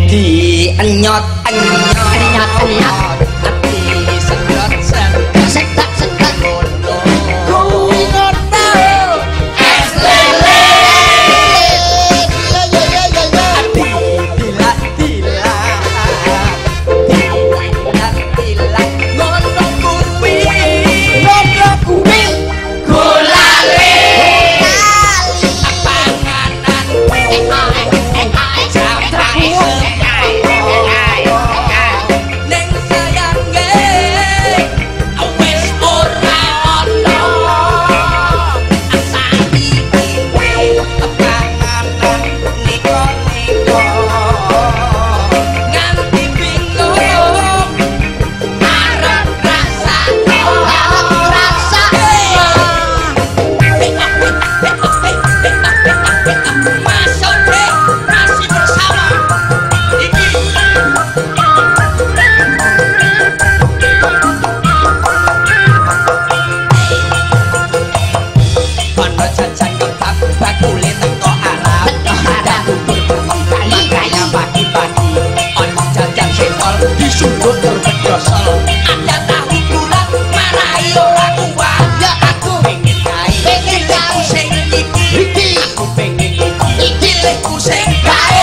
di anyot anyot ati sedot sedot ngono kuwi ngono es lele ati dilak ngono kuwi golale panganan ning sayange wis ora ono asani panganan niko nganti bingung arep rasane masuk deh nasi bersama iki ana jajan kebab bakule teko Arab kali kaya pagi-pagi ana jajan sentol disundut berbedosol ada tahu bulat marai ora kuat ya aku pengen kae pengen sing iki aku pengen iki lekku sing kae